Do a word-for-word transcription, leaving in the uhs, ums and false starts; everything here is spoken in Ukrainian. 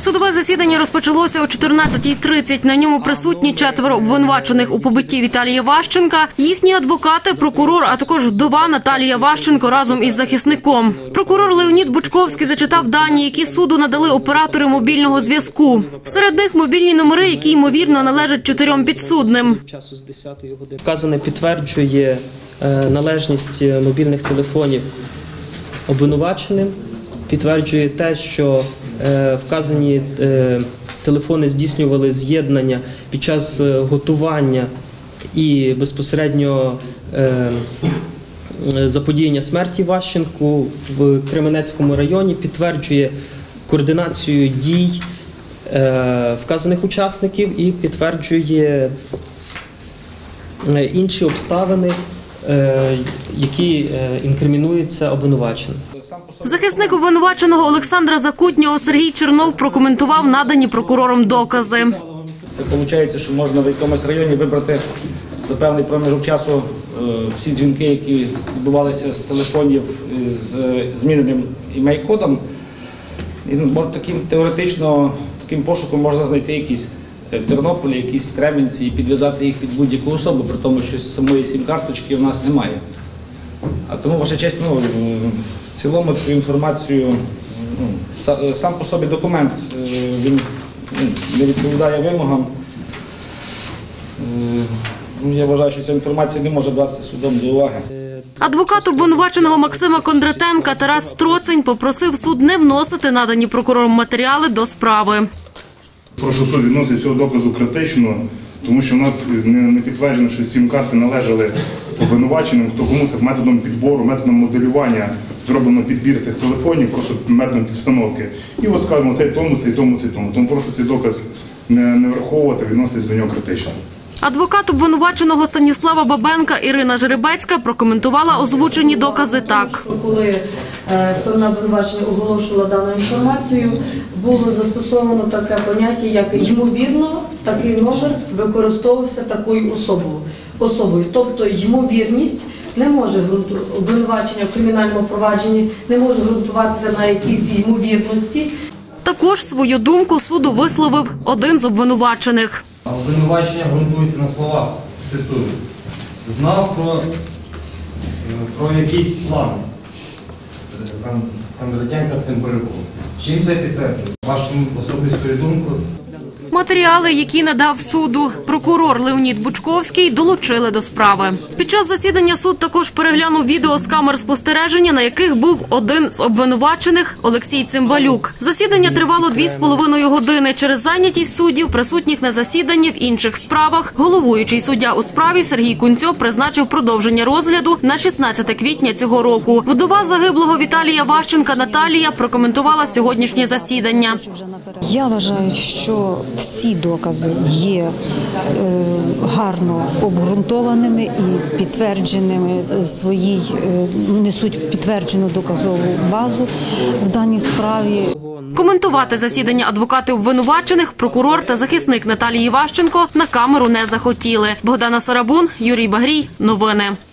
Судове засідання розпочалося о чотирнадцятій тридцять. На ньому присутні четверо обвинувачених у побитті Віталія Ващенка, їхні адвокати, прокурор, а також вдова Наталія Ващенко разом із захисником. Прокурор Леонід Бучковський зачитав дані, які суду надали оператори мобільного зв'язку. Серед них мобільні номери, які, ймовірно, належать чотирьом підсудним. Вказане підтверджує належність мобільних телефонів обвинуваченим, підтверджує те, що вказані телефони здійснювали з'єднання під час готування і безпосередньо заподіяння смерті Ващенку в Кременецькому районі, підтверджує координацію дій вказаних учасників і підтверджує інші обставини, які інкримінуються обвинуваченим. Захисник обвинуваченого Олександра Закутнього Сергій Чернов прокоментував надані прокурором докази. Це виходить, що можна в якомусь районі вибрати за певний проміжок часу всі дзвінки, які відбувалися з телефонів з зміненим імей-кодом. І таким теоретично таким пошуком можна знайти якісь в Тернополі, якісь в Кременці і підв'язати їх від будь-яку особу, при тому, що самої сім-карточки в нас немає. А тому, ваша честь, ну, в цілому цю інформацію, ну, сам по собі документ, він не відповідає вимогам. Я вважаю, що ця інформація не може братися судом до уваги. Адвокат обвинуваченого Максима Кондратенка Тарас Строцень попросив суд не вносити надані прокурором матеріали до справи. Прошу суд відносити цього доказу критично, тому що в нас не підтверджено, що сім-карти належали обвинуваченим, то кому це методом підбору, методом моделювання зроблено підбір цих телефонів, просто методом підстановки. І от скажемо, цей тому, цей тому, цей тому. Тому прошу цей доказ не, не враховувати, відноситись до нього критично. Адвокат обвинуваченого Станіслава Бабенка Ірина Жеребецька прокоментувала озвучені докази так. Коли сторона обвинувачення оголошувала дану інформацію, було застосовано таке поняття, як ймовірно, такий номер використовувався такою особою. особою. Тобто ймовірність не може обвинувачення в кримінальному провадженні не може ґрунтуватися на якійсь ймовірності. Також свою думку суду висловив один з обвинувачених. Обвинувачення ґрунтується на словах, цитую, знав про, про якийсь план Кондратенка Цимбалюку. Чим це підтверджує? Вашою особистою думкою? Матеріали, які надав суду прокурор Леонід Бучковський, долучили до справи. Під час засідання суд також переглянув відео з камер спостереження, на яких був один з обвинувачених – Олексій Цимбалюк. Засідання тривало дві з половиною години. Через зайнятість суддів, присутніх на засіданні в інших справах, головуючий суддя у справі Сергій Кунцьо призначив продовження розгляду на шістнадцяте квітня цього року. Вдова загиблого Віталія Ващенка Наталія прокоментувала сьогоднішнє засідання. Я вважаю, що всі докази є е, гарно обґрунтованими і підтвердженими, своїй, е, несуть підтверджену доказову базу в даній справі. Коментувати засідання адвокати обвинувачених, прокурор та захисник Наталії Ващенко на камеру не захотіли. Богдана Сарабун, Юрій Багрій. Новини.